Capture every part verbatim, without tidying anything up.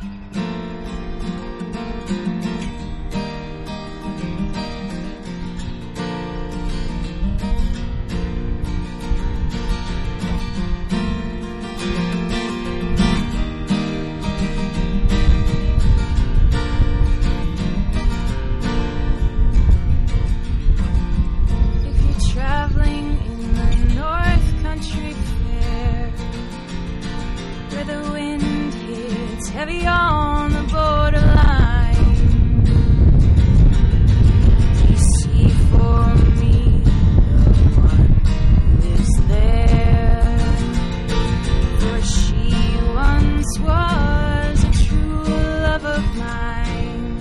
Heavy on the borderline. You see for me the one who is there. For she once was a true love of mine.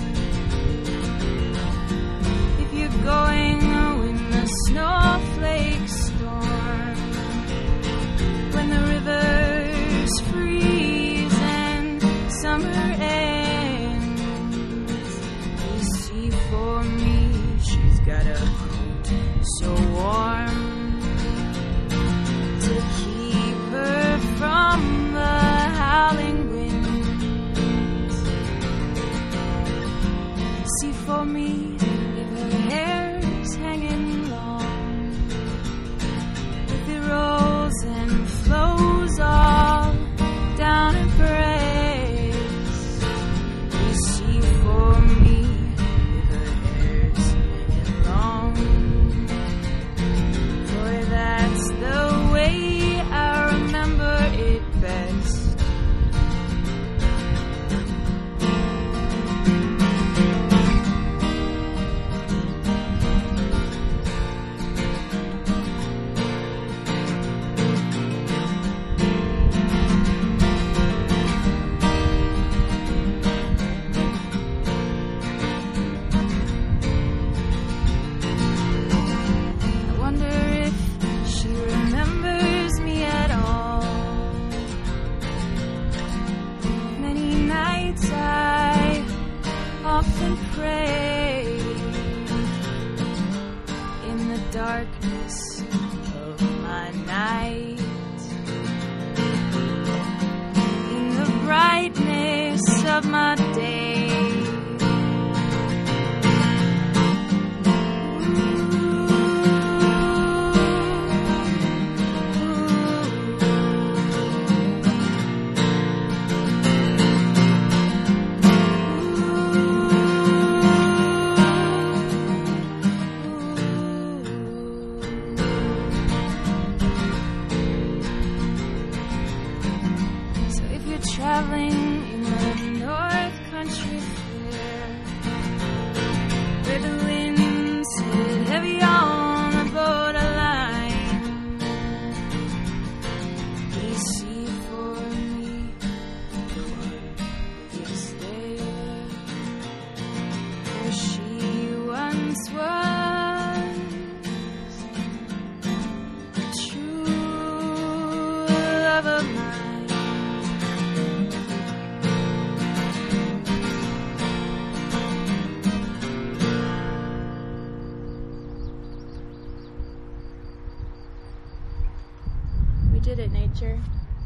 If you're going in the snowflake storm, when the rivers freeze and summer ends, you see for me she's got a coat so warm to keep her from the howling winds. You see for me if her hair's hanging long, if it rolls and flows all down her parade. You see for me if her hair's hanging long, for that's the way I remember it best. I wonder if she remembers me at all. Many nights I often pray in the darkness of my night, in the brightness of my day. So if you're traveling in the North Country Fair, where the winds hit heavy on the borderline, you see for me the one is there. For she once was a true love of mine. We did it, nature.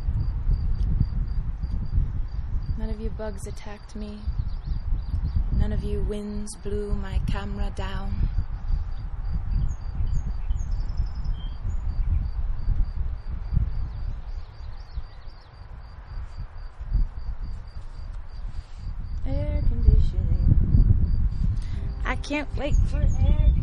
None of you bugs attacked me. None of you winds blew my camera down. Air conditioning. I can't wait for air